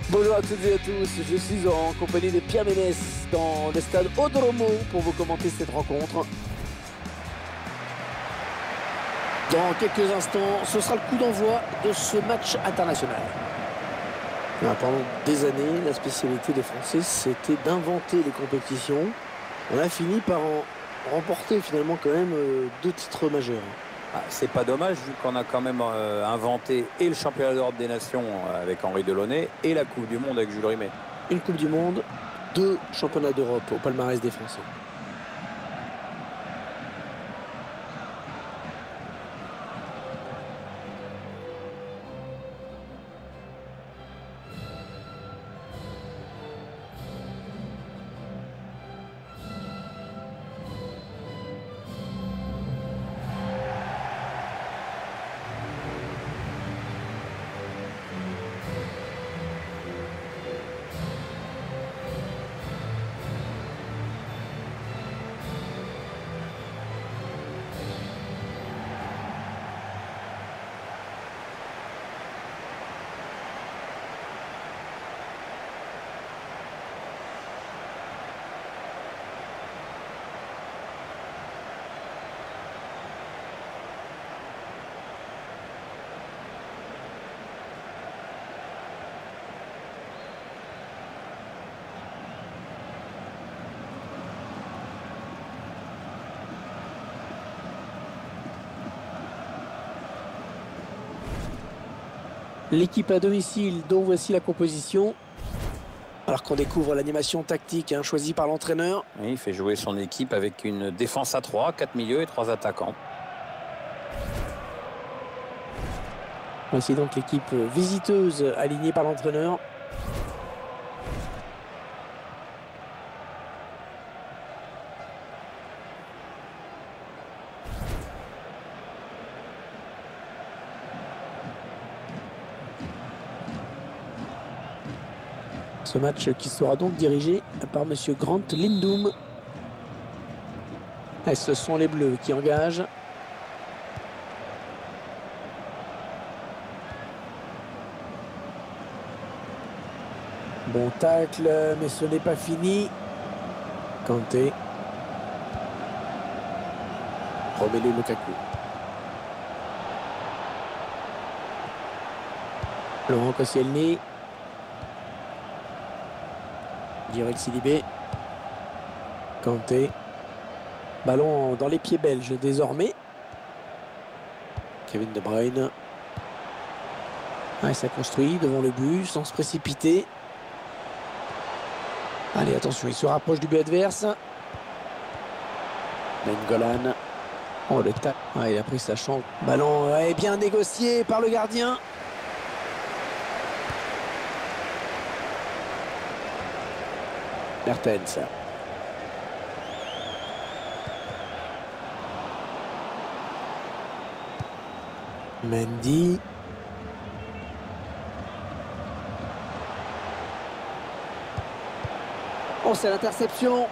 Bonjour à toutes et à tous, je suis en compagnie de Pierre Ménès dans le stade Odromo pour vous commenter cette rencontre. Dans quelques instants, ce sera le coup d'envoi de ce match international. Pendant des années, la spécialité des Français, c'était d'inventer les compétitions. On a fini par en remporter finalement quand même 2 titres majeurs. C'est pas dommage vu qu'on a quand même inventé et le championnat d'Europe des Nations avec Henri Delaunay et la Coupe du Monde avec Jules Rimet. Une Coupe du Monde, 2 championnats d'Europe au palmarès des Français. L'équipe à domicile dont voici la composition. Alors qu'on découvre l'animation tactique choisie par l'entraîneur. Oui, il fait jouer son équipe avec une défense à 3, 4 milieux et 3 attaquants. Voici donc l'équipe visiteuse alignée par l'entraîneur. Ce match qui sera donc dirigé par monsieur Grant Lindum. Et ce sont les Bleus qui engagent. Bon tacle, mais ce n'est pas fini. Kanté. Romelu Lukaku. Laurent Koscielny. Djibril Sidibé. Kanté. Ballon dans les pieds belges désormais. Kevin De Bruyne. Ça construit devant le but sans se précipiter. Allez, attention, il se rapproche du but adverse. Nainggolan. Oh, le tac. Il a pris sa chance. Ballon est bien négocié par le gardien. Mertens. Mendy. Oh, c'est l'interception.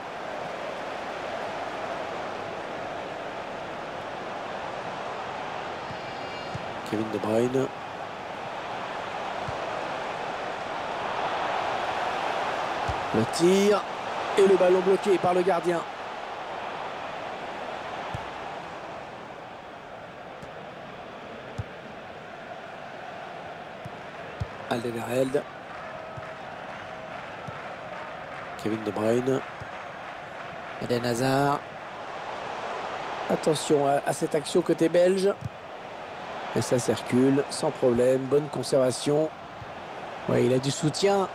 Kevin De Bruyne. Le tir et le ballon bloqué par le gardien. Alderweireld. Kevin De Bruyne. Eden Hazard. Attention à cette action côté belge. Et ça circule sans problème. Bonne conservation. Il a du soutien.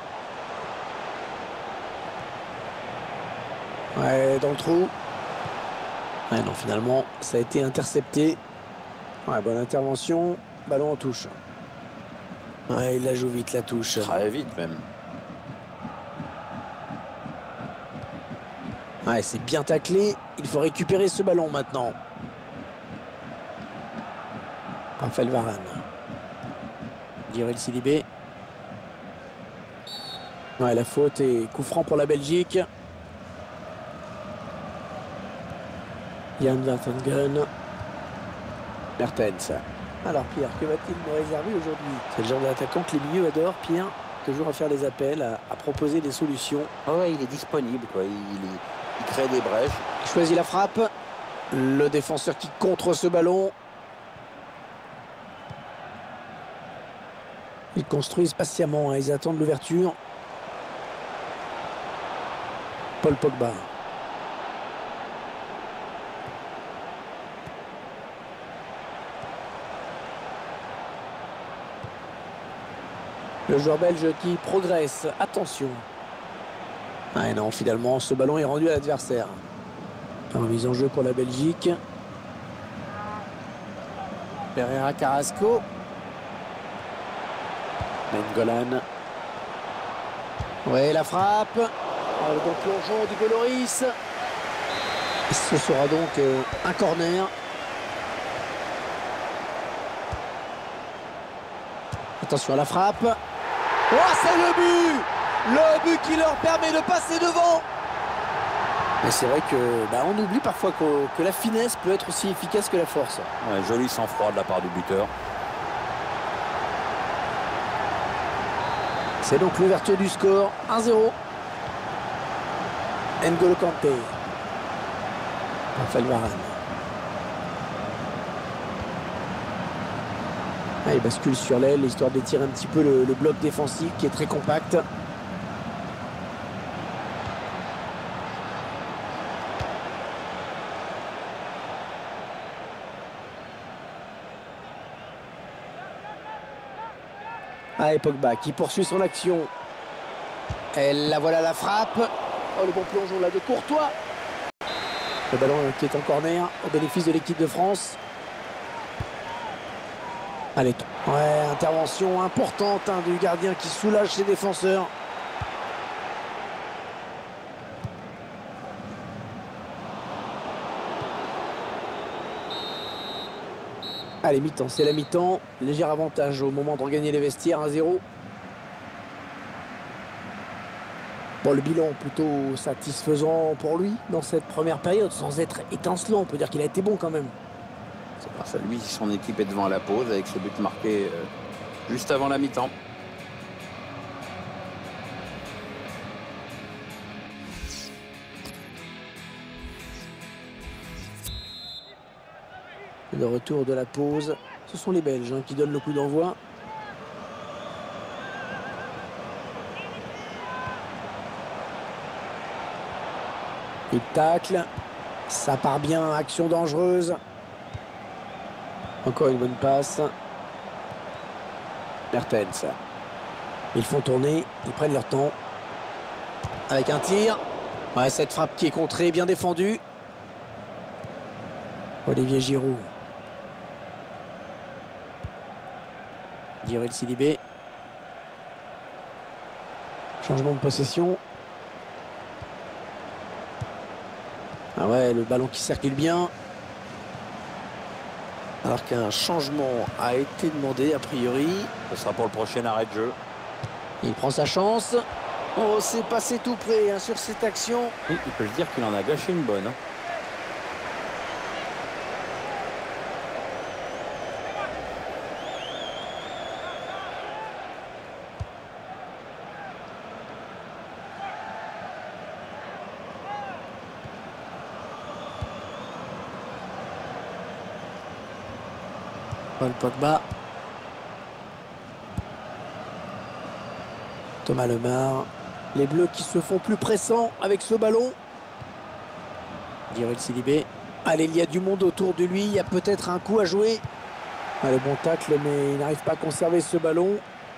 Dans le trou. Non, finalement, ça a été intercepté. Bonne intervention. Ballon en touche. Il la joue vite, la touche. Très vite même. C'est bien taclé. Il faut récupérer ce ballon maintenant. Raphaël Varane. Djibril Sidibé. La faute et coup franc pour la Belgique. Jan Vertonghen. Mertens. Alors Pierre, que va-t-il nous réserver aujourd'hui? C'est le genre d'attaquant que les milieux adorent, Pierre. toujours à faire des appels, à proposer des solutions. Oh ouais, il est disponible, quoi. Il crée des brèches. Il choisit la frappe. Le défenseur qui contre ce ballon. Ils construisent patiemment, hein, ils attendent l'ouverture. Paul Pogba. Le joueur belge qui progresse. Attention. Ah et non, finalement, ce ballon est rendu à l'adversaire. Remise en jeu pour la Belgique. Pereira Carrasco. Nainggolan. Ouais, la frappe. Oh, le bon plongeon du Goloris. Ce sera donc un corner. Attention à la frappe. Oh, c'est le but! Le but qui leur permet de passer devant. Mais c'est vrai que on oublie parfois que la finesse peut être aussi efficace que la force. Ouais, joli sang-froid de la part du buteur. C'est donc l'ouverture du score, 1-0. N'Golo Kanté. Raphaël Varane. Ah, il bascule sur l'aile, histoire d'étirer un petit peu le bloc défensif qui est très compact. Ah, et Pogba qui poursuit son action. Et la voilà la frappe. Oh, le bon plongeon là de Courtois. Le ballon qui est en corner au bénéfice de l'équipe de France. Allez, ouais, intervention importante du gardien qui soulage ses défenseurs. Allez, mi-temps, c'est la mi-temps. Léger avantage au moment de regagner les vestiaires, 1-0. Bon, le bilan plutôt satisfaisant pour lui dans cette première période, sans être étincelant. On peut dire qu'il a été bon quand même. C'est grâce à lui si son équipe est devant la pause avec ce but marqué juste avant la mi-temps. Le retour de la pause, ce sont les Belges qui donnent le coup d'envoi. Il tacle, ça part bien, action dangereuse. Encore une bonne passe. Mertens. Ils font tourner, ils prennent leur temps. Avec un tir. Ouais, cette frappe qui est contrée, bien défendue. Olivier Giroud. Djibril Sidibé. Changement de possession. Ah ouais, le ballon qui circule bien. Alors qu'un changement a été demandé, a priori. Ce sera pour le prochain arrêt de jeu. Il prend sa chance. Oh, c'est passé tout près sur cette action. Oui, il peut se dire qu'il en a gâché une bonne. Paul Pogba. Thomas Lemar. Les Bleus qui se font plus pressants avec ce ballon. Djibril Sidibé. Allez, il y a du monde autour de lui. Il y a peut-être un coup à jouer. Ah, le bon tacle, mais il n'arrive pas à conserver ce ballon.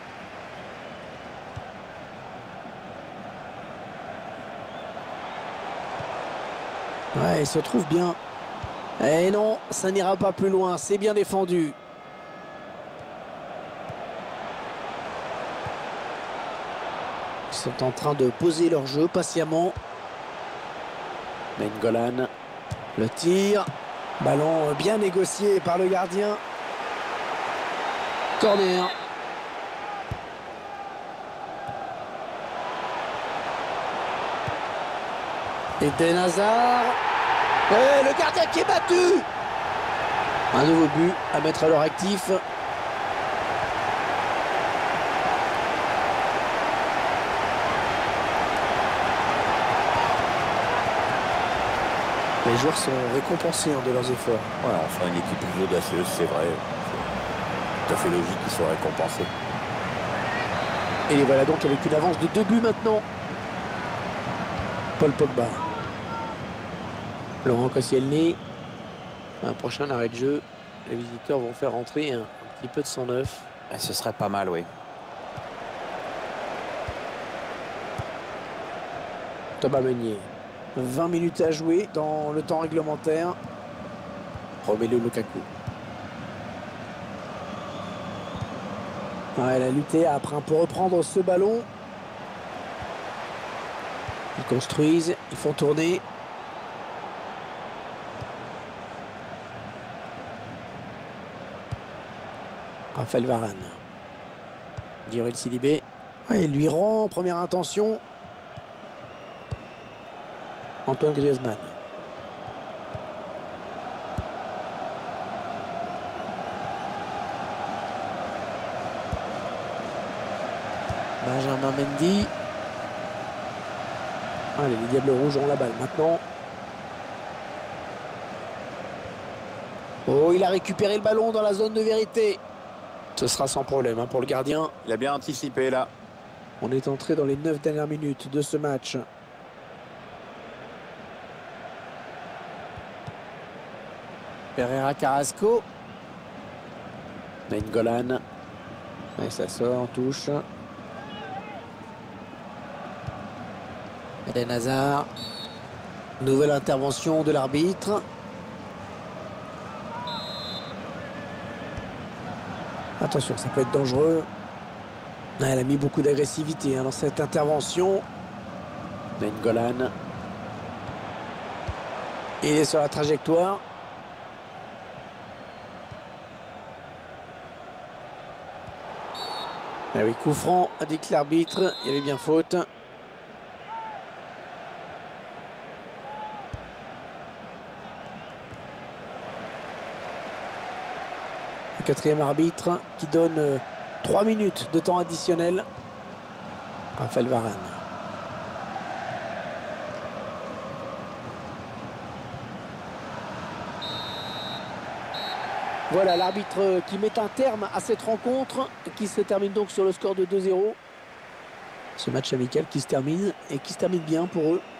Ouais, il se trouve bien. Et non, ça n'ira pas plus loin. C'est bien défendu. Ils sont en train de poser leur jeu patiemment. Nainggolan. Le tir. Ballon bien négocié par le gardien. Corner. Eden Hazard. Et le gardien qui est battu. Un nouveau but à mettre à leur actif. Les joueurs sont récompensés de leurs efforts. Ouais, enfin, une équipe plus audacieuse, c'est vrai. C'est tout à fait logique qu'ils soient récompensés. Et les voilà donc avec une avance de 2 buts maintenant. Paul Pogba. Laurent Koscielny. Un prochain arrêt de jeu. Les visiteurs vont faire rentrer un petit peu de sang neuf. Ce serait pas mal, oui. Thomas Meunier. 20 minutes à jouer dans le temps réglementaire. Romelu Lukaku. Ouais, elle a lutté après pour reprendre ce ballon. Ils construisent, ils font tourner. Raphaël Varane. Djibril Sidibé. Ouais, il lui rend, première intention. Antoine Griezmann. Benjamin Mendy. Allez, les Diables Rouges ont la balle maintenant. Oh, il a récupéré le ballon dans la zone de vérité. Ce sera sans problème pour le gardien. Il a bien anticipé là. On est entré dans les 9 dernières minutes de ce match. Pereira Carrasco. Nainggolan. Et ça sort en touche. Eden Hazard. Nouvelle intervention de l'arbitre. Attention, ça peut être dangereux. Elle a mis beaucoup d'agressivité dans cette intervention. Nainggolan. Il est sur la trajectoire. Ah oui, coup franc, indique l'arbitre. Il y avait bien faute. Le quatrième arbitre qui donne 3 minutes de temps additionnel. Raphaël Varane. Voilà l'arbitre qui met un terme à cette rencontre qui se termine donc sur le score de 2-0. Ce match amical qui se termine et qui se termine bien pour eux.